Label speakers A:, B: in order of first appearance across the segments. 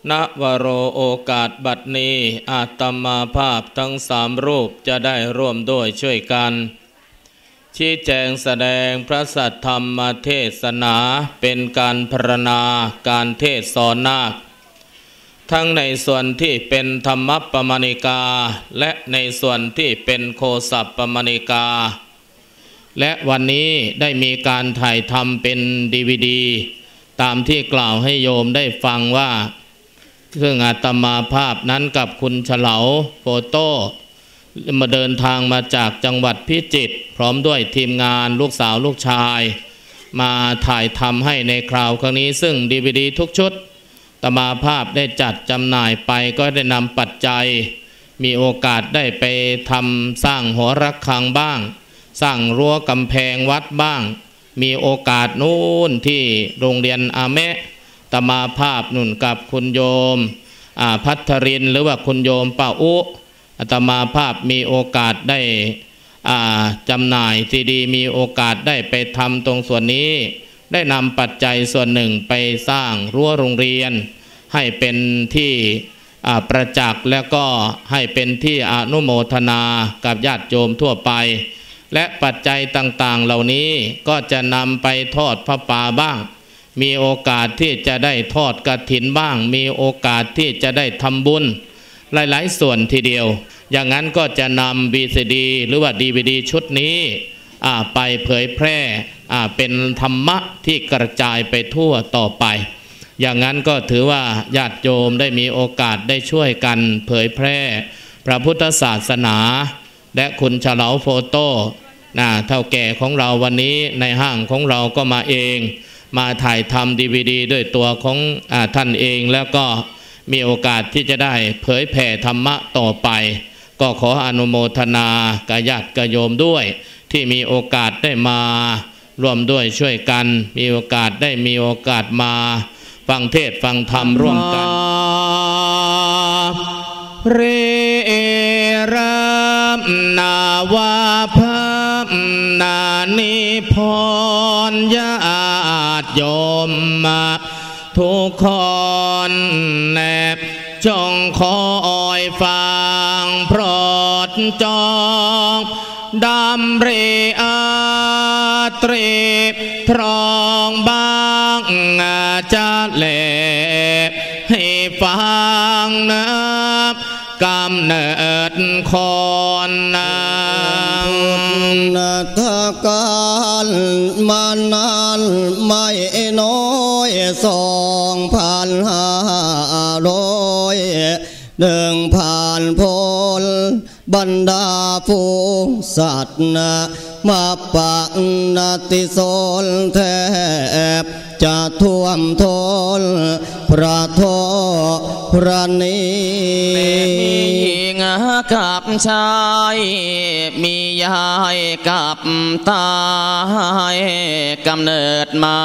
A: ณวโรโอกาสบัดนี้อาตมาภาพทั้งสามรูปจะได้ร่วมด้วยช่วยกันชี้แจงแสดงพระสัทธรรมเทศนาเป็นการพรรณนาการเทศสอนนาคทั้งในส่วนที่เป็นธรรมปมาณิกาและในส่วนที่เป็นโคสัพปมาณิกาและวันนี้ได้มีการถ่ายทำเป็นDVDตามที่กล่าวให้โยมได้ฟังว่าซึ่งอาตมาภาพนั้นกับคุณเฉลาโฟโต้มาเดินทางมาจากจังหวัดพิจิตรพร้อมด้วยทีมงานลูกสาวลูกชายมาถ่ายทำให้ในคราวครั้งนี้ซึ่ง DVD ทุกชุดอาตมาภาพได้จัดจำหน่ายไปก็ได้นำปัจจัยมีโอกาสได้ไปทำสร้างหอระฆังบ้างสร้างรั้วกำแพงวัดบ้างมีโอกาสนู่นที่โรงเรียนอาเมะอาตมาภาพนุ่นกับคุณโยมพัทรินหรือว่าคุณโยมป้าอุอาตมาภาพมีโอกาสได้จำหน่ายซีดีมีโอกาสได้ไปทำตรงส่วนนี้ได้นำปัจจัยส่วนหนึ่งไปสร้างรั้วโรงเรียนให้เป็นที่ประจักษ์และก็ให้เป็นที่อนุโมทนากับญาติโยมทั่วไปและปัจจัยต่างๆเหล่านี้ก็จะนำไปทอดพระป่าบ้างมีโอกาสที่จะได้ทอดกฐินบ้างมีโอกาสที่จะได้ทำบุญหลายๆส่วนทีเดียวอย่างนั้นก็จะนำ VCD หรือว่า DVD ชุดนี้ไปเผยแพร่เป็นธรรมะที่กระจายไปทั่วต่อไปอย่างนั้นก็ถือว่าญาติโยมได้มีโอกาสได้ช่วยกันเผยแพร่พระพุทธศาสนาและคุณเฉลาโฟโต้เท่าแก่ของเราวันนี้ในห้างของเราก็มาเองมาถ่ายทำ DVD ด้วยตัวของท่านเองแล้วก็มีโอกาสที่จะได้เผยแผ่ธรรมะต่อไปก็ขออนุโมทนากับญาติโยมด้วยที่มีโอกาสได้มาร่วมด้วยช่วยกันมีโอกาสมาฟังเทศน์ฟังธรรมร่วมกันเรรัมนาวาพนานิพรญาติโยมมาทุกคนแนบจงคอยฟังโปรดจองดำเรอาตรีทรองบางจะเล่ให้ฟังนะกำเนิดคน
B: นาทการมานานไม่น้อย2,500 พ้นบรรดาผู้สัตว์มาปะนาติโสลแทบจะท่วมท้นพระโทพระนี
C: มีหญิงกับชายมียายกับตายกำเนิดมา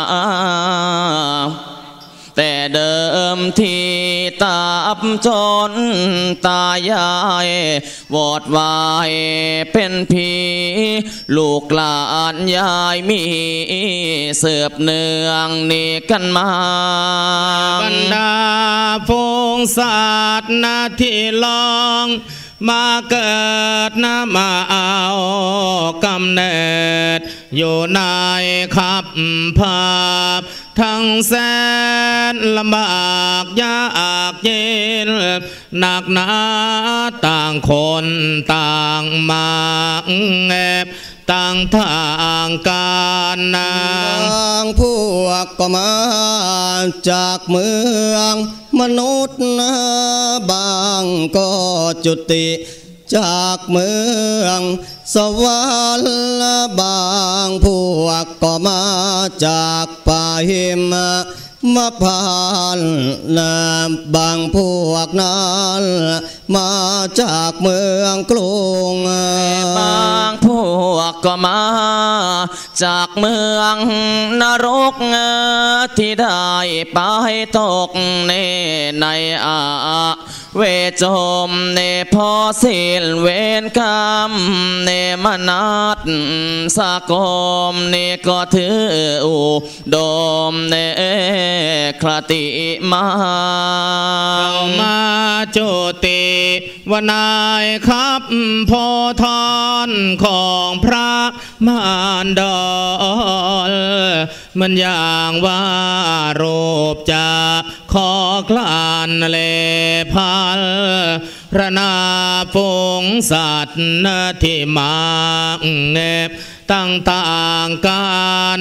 C: แต่เดิมที่ตาบจนตายายวอดวายเป็นผีลูกหลานยายมีเสืบเนืองนี่กันมา
A: บรรดาพงศาสนาที่ลองมาเกิดมาเอากำเนิดอยู่ในขับภาพทั้งแสนลำบากยากเย็นหนักหนาต่างคนต่างมาแอบต่างทางการบ
B: างพวกก็มาจากเมืองมนุษย์บางก็จุติจากเมืองสวรรค์บางพวกก็มาจากป่าหิมะมาผ่านบางพวกนั้นมาจากเมืองกรุง
C: บางพวกก็มาจากเมืองนรกที่ได้ไปตกในเวจมเนพอสิลเวนกรรมเนมนัดสะกมเนก็ถืออุดมเนคลติมา
A: มาจุติวนายครับโพธรของพระมารดลมันอย่างว่ารูปจะขอคลานเลพัลระนาฝูงสัตว์ที่มาเน็บต่างๆกัน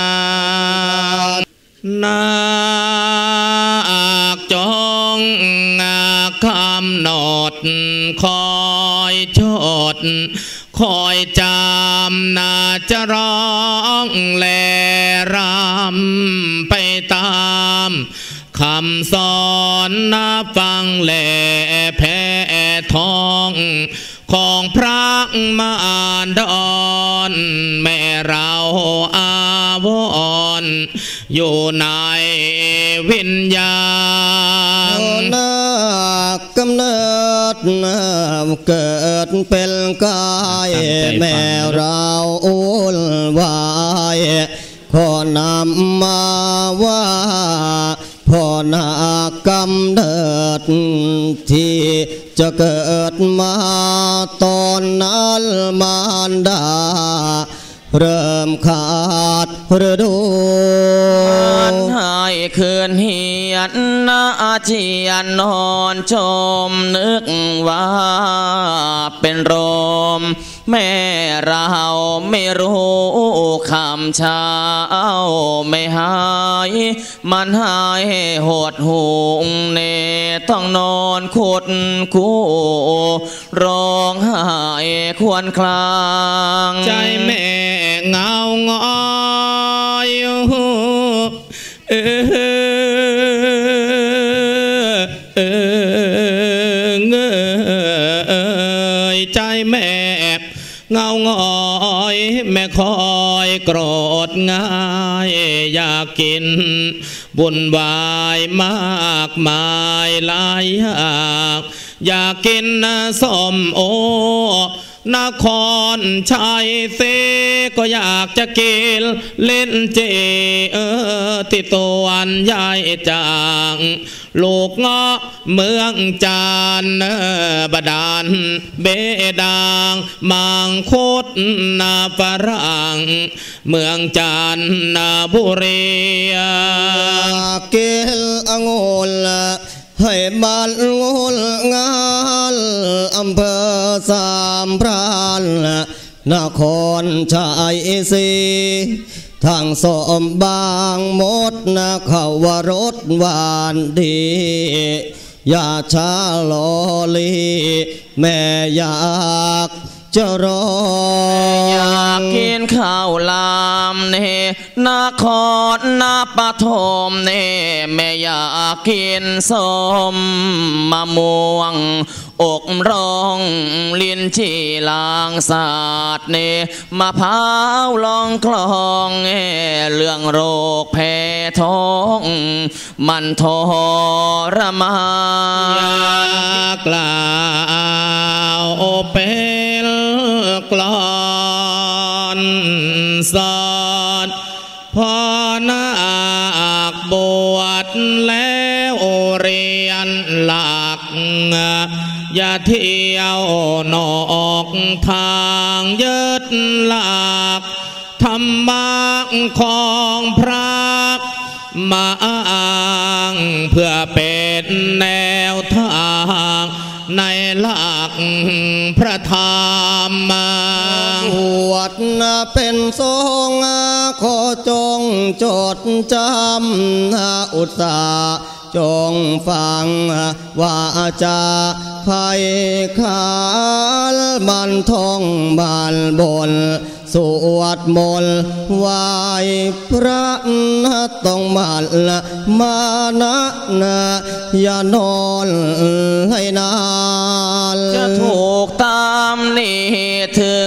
A: นาจงคำหนดคอยชดคอยจำน่าจะร้องแลรำไปตามคำสอนนับฟังแลแพ้ทองของพระมารดรแม่เราอาวรอยู่ในวิญญาณ
B: นักกำเนิดเกิดเป็นกายแม่เราอุ่นวายขอนำมาว่าพ่อนาคกำเนิดที่จะเกิดมาตอนนั้นมารดาเริ่มขาดฤดู
C: ให้คืนเหียนนาเจียนนอนจมนึกว่าเป็นลมแม่เราไม่รู้คำเช้าไม่หายมันหายหดหูเนต้องนอนขุดคู่ร้องไห้ควรคลาง
A: ใจแม่เงางอยใจแม่เงางอยแม่คอยโกรธง่ายอยากกินบุญวายมากมายหลายอยากกินส้มโอนครชัยเสก็อยากจะกินเล่นเจติตวันใหญ่จางลูกเงาะเมืองจานบดานเบดางมังคุดนาฝรั่งเมืองจานนาบุรี
B: เกลองุลให้บ้านงุลงานอำเภอสามพรานนครชัยศรีทางสมบางมดนะเขาวารถหวานดีอย่าช้าลอลีแม่อยากจะรอ
C: อยากกินข้าวลามเนนครนาปฐมเนแม่อยากกินส้มมะม่วงอกร้องลิ้นจี่ลางสาดเนมะพร้าวลองคลองเรื่องโรคแพ้ท้องมันทรมาน
A: อยากกล่าวเป็นกลอนสอนพ่อนาคบวชแล้วเรียนหลักอย่าเที่ยวนอกทางยึดหลักธรรมะของพระมาอ้างเพื่อเป็นแนวทางในหลักพระธรรม
B: บวชเป็นทรงขอจงจดจำอุตสาจงฟังว่าจะไขขานมันท่องมันบนสวดมนต์ไหว้พระต้องมันมานะอย่านอนให้นาน
C: จะถูกตามนี่ถึง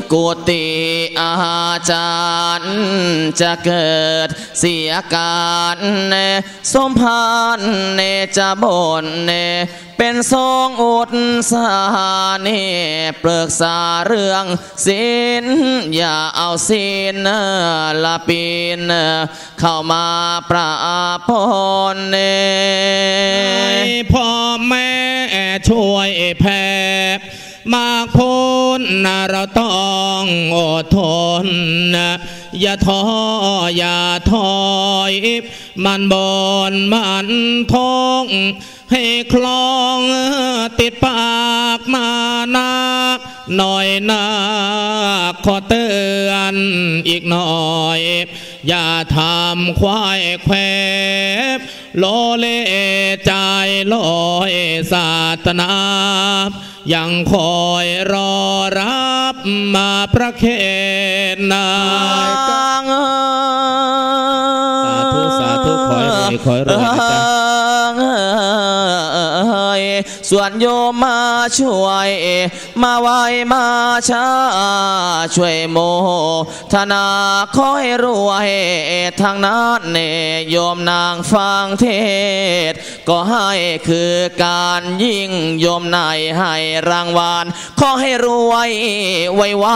C: กุฏิอาจารย์จะเกิดเสียการสมภารจะบ่นเป็นทรงอุตสาหนี่ปรึกษาเรื่องศีลอย่าเอาศีลละปีนเข้ามาประพร
A: พ่อแม่ช่วยแผ่มากพ้นเราต้องอดทนอย่าท้ออย่าถอยมันบนมันท้องให้คลองติดปากมานักหน่อยนักขอเตือนอีกหน่อยอย่าทำควายแควบโลเลใจลอยศาสนายังคอยรอรับมาประเคนนายกังสาธุคอยรอนะจ๊ะ
C: ส่วนโยมมาช่วยมาไว้มาช้าช่วยโมทนาคอยรวยทางนั้นโยมนางฟังเทศก็ให้คือการยิ่งโยมนายให้รางวัลขอให้รวยไว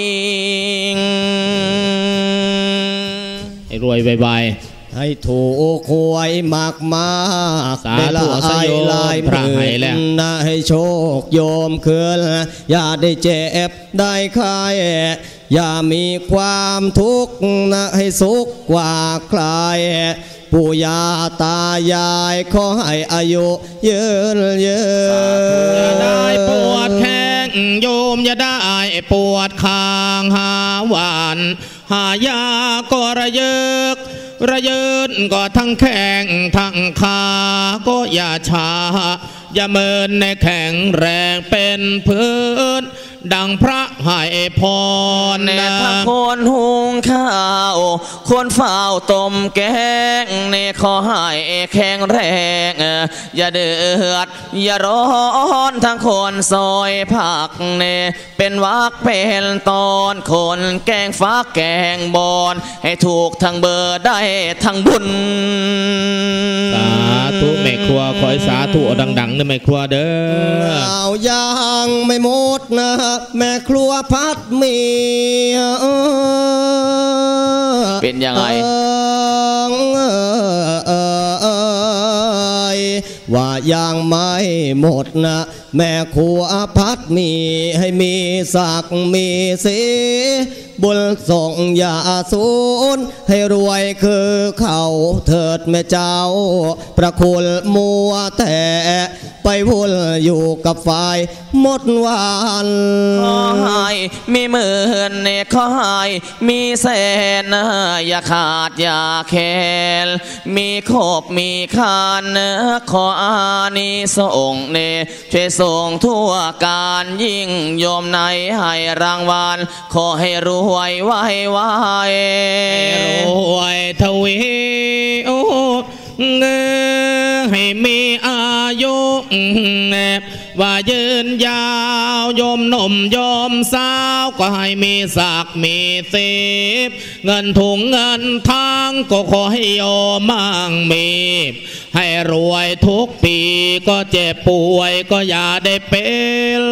A: ให้รวยไว
B: ให้ถูกหวยมาก
A: สาธุสยบพระให้แล้ว
B: ให้โชคโยมคืนอย่าได้เจ็บได้ไข้อย่ามีความทุกข์ให้สุขกว่าใครปู่ย่าตายายขอให้อายุยืน
A: อย่าได้ปวดแข้งโยมอย่าได้ปวดคางหาหวานหายาก็ระยืนก็ทั้งแข้งทั้งขาก็อย่าช้าอย่าเมินในแข็งแรงเป็นพื้นดังพระให้พร
C: ทั้งคนหุงข้าวคนเฝ้าต้มแกงขอให้แข็งแรงอย่าเดือดอย่าร้อนทั้งคนซอยผักเป็นวักเป็นตอนคนแกงฟักแกงบอนให้ถูกทั้งเบอร์ได้ทั้งบุญ
A: สาธุแม่ครัวคอยสาธุดังๆนะแม่ครัวเด้อ
B: เอายังไม่หมดนะแม่ครัวพัดมี
C: เป็นยังไง
B: ว่ายังไม่หมดนะแม่ครัวพัดมีให้มีศักดิ์มีสีบุญส่งอย่าสูญให้รวยคือเขาเถิดแม่เจ้าประคุณมัวแต่ไปวุ่นอยู่กับฝ่ายหมดวัน
C: ขอให้มีหมื่นขอให้มีแสนอย่าขาดอย่าแค้นมีครบมีคานขออานิสงส์ช่วยส่งทั่วการยิ่งโยมในให้รางวัลขอให้รวยไว้
A: รวยทวีให้มีอายุว่ายืนยาวยมหนุ่มยมสาวก็ให้มีศักดิ์มีสิบเงินถุงเงินทางก็ขอให้โยมมั่งมีให้รวยทุกปีก็เจ็บป่วยก็อย่าได้เป็น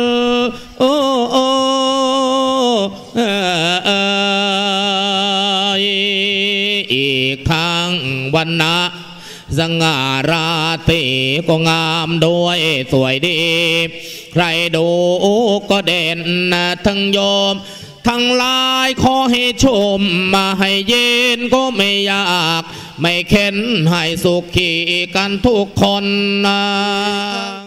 A: อีกครั้งวันนะสง่าราตรีก็งามด้วยสวยดีใครดูก็เด่นทั้งโยมทั้งหลายขอให้ชมมาให้เย็นก็ไม่อยากไม่เข็นให้สุขีกันทุกคนนะ